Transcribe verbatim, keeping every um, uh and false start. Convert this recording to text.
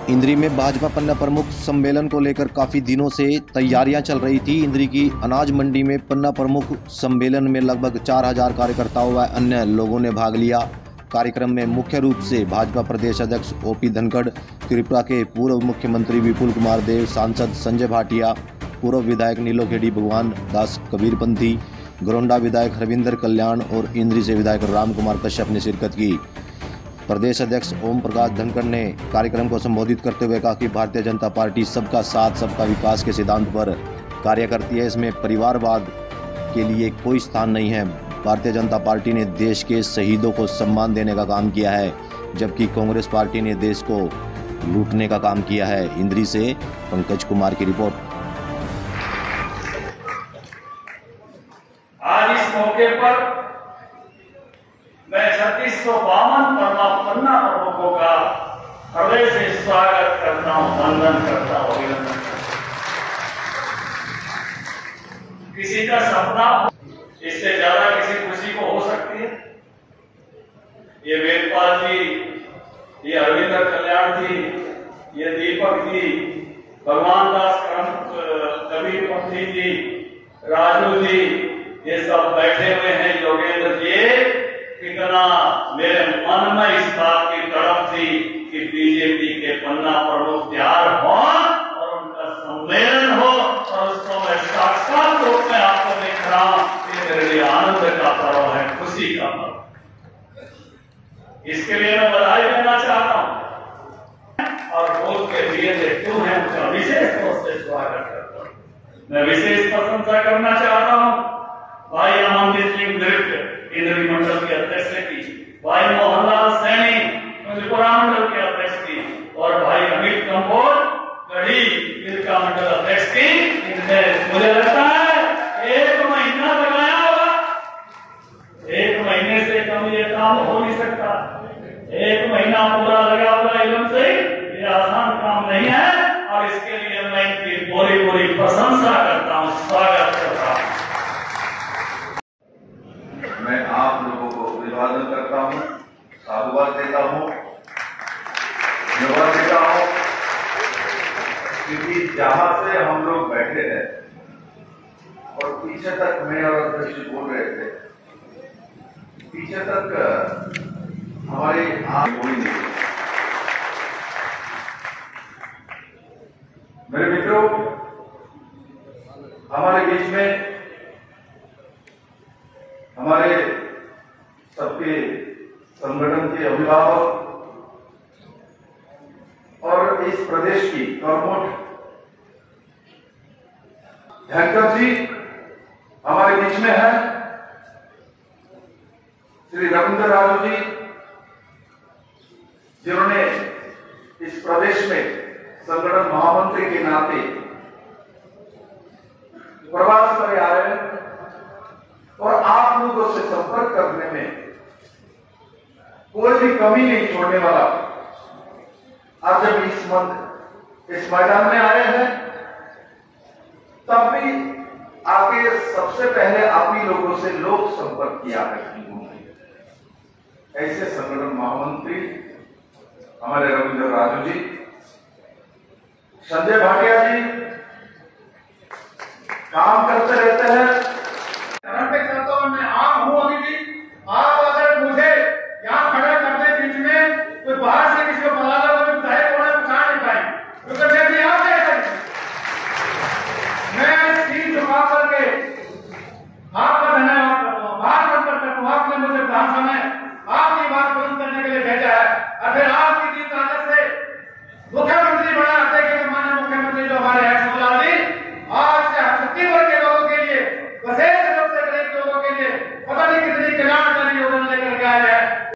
इंद्री में भाजपा पन्ना प्रमुख सम्मेलन को लेकर काफी दिनों से तैयारियां चल रही थी। इंद्री की अनाज मंडी में पन्ना प्रमुख सम्मेलन में लगभग चार हजार कार्यकर्ताओं व अन्य लोगों ने भाग लिया। कार्यक्रम में मुख्य रूप से भाजपा प्रदेश अध्यक्ष ओपी धनखड़, त्रिपुरा के पूर्व मुख्यमंत्री विपुल कुमार देव, सांसद संजय भाटिया, पूर्व विधायक नीलोखेड़ी भगवान दास कबीरपंथी, गोरंडा विधायक रविंद्र कल्याण और इंद्री से विधायक राम कुमार कश्यप ने शिरकत की। प्रदेश अध्यक्ष ओम प्रकाश धनखड़ ने कार्यक्रम को संबोधित करते हुए कहा कि भारतीय जनता पार्टी सबका साथ सबका विकास के सिद्धांत पर कार्य करती है। इसमें परिवारवाद के लिए कोई स्थान नहीं है। भारतीय जनता पार्टी ने देश के शहीदों को सम्मान देने का काम किया है, जबकि कांग्रेस पार्टी ने देश को लूटने का काम किया है। इंद्री से पंकज कुमार की रिपोर्ट। आज इस मौके पर मैं छत्तीस सौ बावन पन्ना प्रमुखों का हृदय से स्वागत करता हूं, वंदन करता हूं, अभिनंदन करता हूं। किसी का सपना इससे ज्यादा किसी खुशी को हो सकती है? ये वेदपाल जी, ये अरविंदर कल्याण जी, ये दीपक जी, भगवान दास कबीरपंथी जी, राजू जी, ये सब बैठे हुए हैं। योगेंद्र जी, कितना मेरे मन में इस बात की तड़प थी कि बीजेपी के पन्ना प्रमुख तैयार हो और उनका सम्मेलन हो और उसको मैं साक्षात रूप में आपको देख रहा हूं। ये मेरे लिए आनंद का पर्व है, खुशी का पर्व। इसके लिए मैं बधाई देना चाहता हूं और बोल के लिए क्यों है उनका विशेष तौर से स्वागत करता हूं। मैं विशेष प्रशंसा करना चाहता हूं भाई अमनदीप सिंह नृत्य इंद्री मंडल के अध्यक्ष की, भाई मोहनलाल सैनी त्रिपुरा मंडल के अध्यक्ष की और भाई अमित कंबोज गढ़ी तिरका मंडल अध्यक्ष की। इनमें मुझे लगता है एक महीना लगाया होगा। एक महीने से कम ये काम हो नहीं सकता। एक महीना पूरा लगा हुआ इलम से ये आसान काम नहीं है और इसके लिए मैं इनकी पूरी पूरी प्रशंसा करता हूँ, स्वागत करता हूँ। मैं आप लोगों को अभिवादन करता हूं, साधुवाद देता हूं, धन्यवाद देता हूं, क्योंकि जहां से हम लोग बैठे हैं और पीछे तक मैं और अध्यक्ष बोल रहे थे, पीछे तक हमारी आंख कोई नहीं। मेरे मित्रों, हमारे बीच में हमारे सबके संगठन के अभिभावक और इस प्रदेश की कर्मठ धनखड़ जी हमारे बीच में है। श्री रविंद्र राजू जी, जिन्होंने इस प्रदेश में संगठन महामंत्री के नाते प्रवास पर आए और आप लोगों से संपर्क करने में कोई भी कमी नहीं छोड़ने वाला। आज जब इस मंद इस मैदान में आए हैं तब भी आगे सबसे पहले आप ही लोगों से लोक संपर्क किया है। ऐसे संगठन महामंत्री हमारे रविंद्र राजू जी, संजय भाटिया जी काम करते रहते हैं। मैं आम हूं अभी भी। आप अगर मुझे यहाँ खड़ा कर दे बीच में तो बाहर से किसी को बुला लो तो विधायक होना पछाड़ नहीं पाएंगे, क्योंकि मैं भी यहाँ पे मैं सीट झुका करके आपका धन्यवाद करता हूँ, बात करता हूँ। आपने मुझे कहा समय आपकी बात